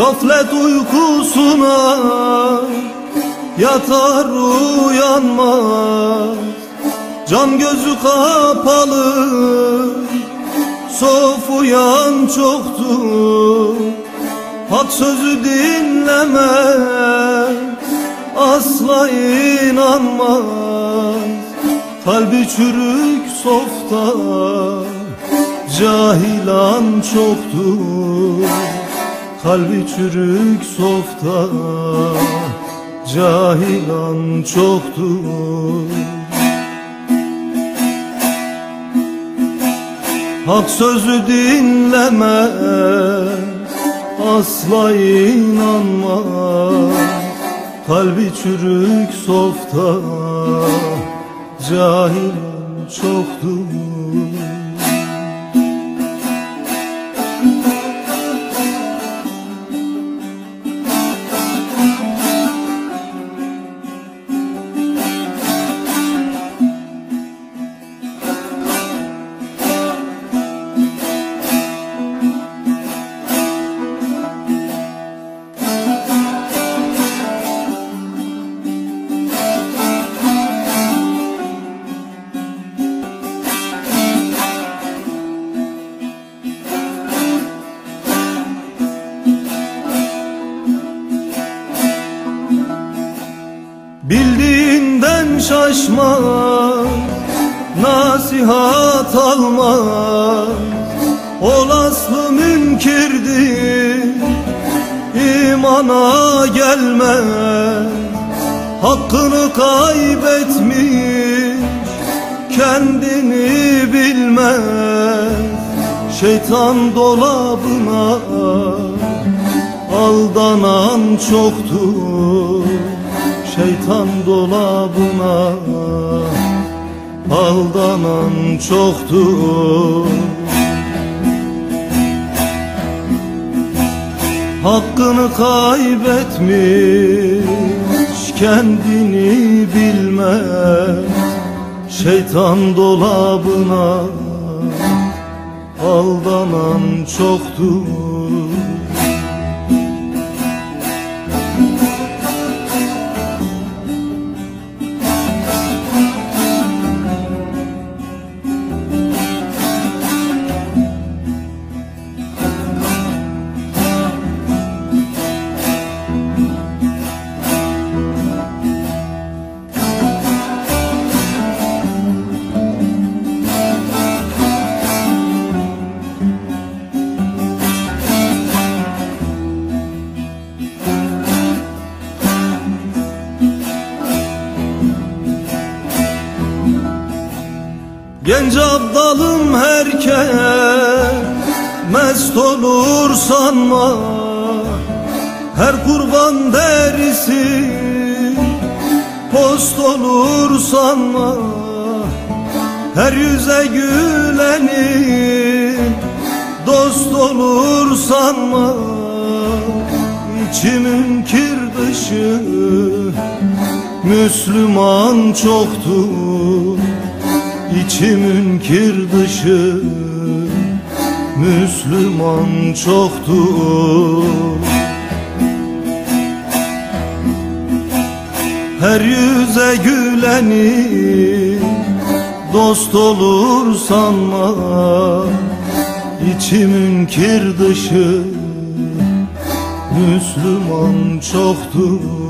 Gaflet uykusuna yatar uyanmaz, can gözü kapalı sofuyan çoktur. Hak sözü dinleme asla inanmaz, kalbi çürük softa cahilan çoktur. Kalbi çürük softa cahilan çoktur. Hak sözü dinleme asla inanma, kalbi çürük softa cahilan çoktur. Bildiğinden şaşma, nasihat alma, olaslı münkirdir, imana gelme. Hakkını kaybetmiş, kendini bilmez, şeytan dolabına aldanan çoktur. Şeytan dolabına aldanan çoktur. Hakkını kaybetmiş, kendini bilmez, şeytan dolabına aldanan çoktur. Genç abdalım herkes mest olur sanma, her kurban derisi post olur sanma. Her yüze gülenin dost olur sanma. İçi münkir dışı Müslüman çoktur. İçi münkir dışı Müslüman çoktur. Her yüze güleni dost olur sanma. İçi münkir dışı Müslüman çoktur.